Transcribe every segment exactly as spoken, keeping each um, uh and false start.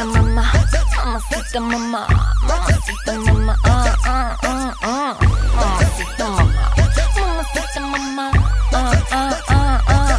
Mamacita mama, mamacita mama, mamacita mama, ah, ah, ah, ah. Mamacita mama, mamacita mama, ah, ah, ah, ah.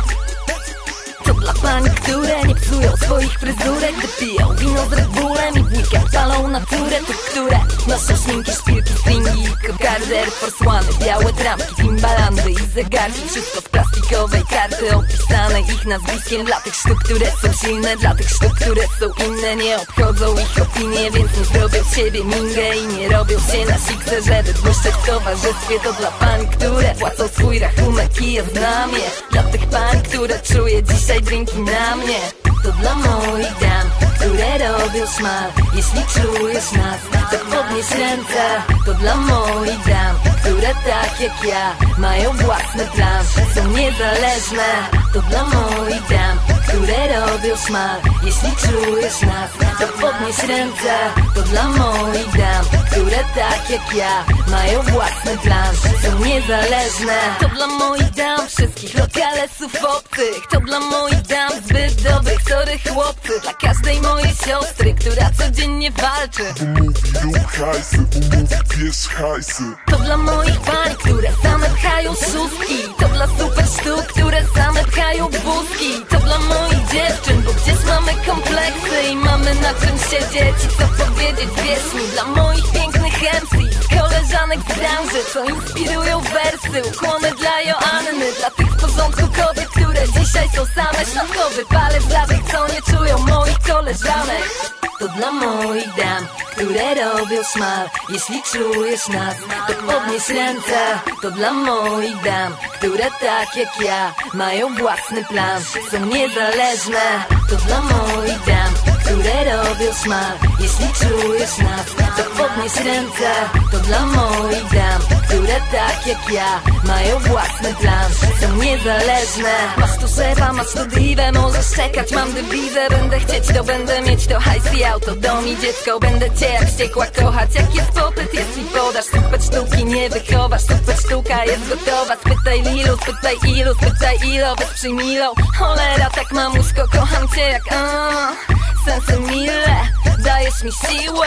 To dla pań, które nie psują swoich fryzurek, gdy piją wino z Red Bullem i w weekend palą naturę. To które noszą szminki, szpilki, stringi, kokardy, Air Force One, białe trampki, Timbalandy i zegarki. Wszystko z plastikowej karty opisane ich nazwiskiem. Dla tych sztuk, które są silne, dla tych sztuk, które są inne. Nie obchodzą ich opinie, więc nie zrobią z siebie mingę i nie robią się na siksę, żeby błyszczeć w towarzystwie. To dla pań, które płacą swój rachunek i ja znam je. Dla tych pań, które czuję dzisiaj drinki na mnie. To dla moich dam, które robią szmal. Jeśli czujesz nas, to podnieś ręce. To dla moich dam, które tak jak ja mają własny plan, są niezależne. To dla moich dam, które robią szmal. Jeśli czujesz nas, to podnieś ręce. To dla moich dam, które tak jak ja mają własny plan, są niezależne. To dla moich dam, wszystkich lokalesów obcych. To dla moich dam, zbyt dobrych, sorry chłopcy. Dla każdej mojej siostry, która codziennie walczy, bo mówi rób hajsy, bo mówi bierz hajsy. To dla moich pań, które same pchają szóstki. To dla super sztuk, które same pchają wózki. To dla moich dziewczyn, bo gdzieś mamy kompleksy i mamy na czym siedzieć i co powiedzieć, wierz mi. Dla moich pięknych M C, koleżanek z branży, co inspirują wersy. Ukłony dla Joanny, dla tych w porządku kobiet, które dzisiaj są same. Śladkowy palec dla tych, co nie czują moich koleżanek. To dla moich dam, które robią szmal. Jeśli czujesz nas, to podnieś ręce. To dla moich dam, które tak jak ja mają własny plan, są niezależne. To dla moich dam, które robią szmal. Jeśli czujesz nas, to podnieś ręce. To dla moich dam, które tak jak ja mają własny plan, są niezależne. Masz tu szefa, masz tu diwę, możesz czekać, mam dywizę. Będę chcieć, to będę mieć, to hajs i auto, dom i dziecko. Będę cię jak wściekła kochać, jak jest popyt, jeśli podasz. Super sztuki nie wychowasz, super sztuka jest gotowa. Spytaj Lilu, spytaj Ilu, spytaj Ilo, wesprzyj Milo. Cholera, tak mamuśko, kocham cię jak aaa, sensy mile, dajesz mi siłę.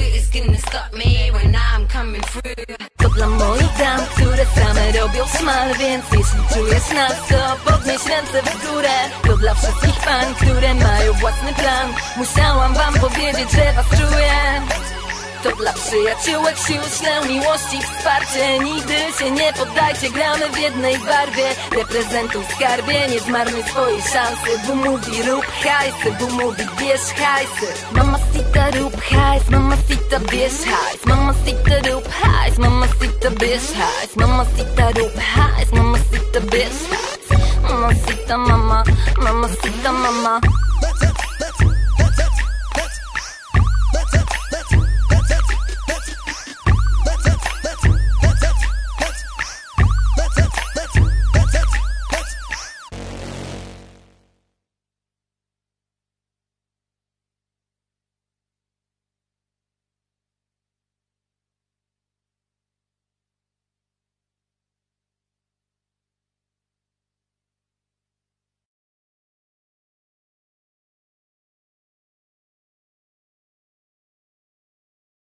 To dla moich dam, które same robią szmal, więc jeśli czujesz nas, to podnieś ręce w górę. To dla wszystkich pań, które mają własny plan, musiałam wam powiedzieć, że was czuję. To dla przyjaciółek, sił, ślę, miłości, wsparcie. Nigdy się nie poddajcie, gramy w jednej barwie. Reprezentuj skarbie, nie zmarnuj swojej szansy. Bo mówi rób hajsy, bo mówi bierz hajsy. Mamacita rób hajs, mamacita bierz hajs. Mamacita rób hajs, mamacita bierz hajs. Mamacita rób hajs, mamacita bierz hajs. Mamacita mama, mamacita mama.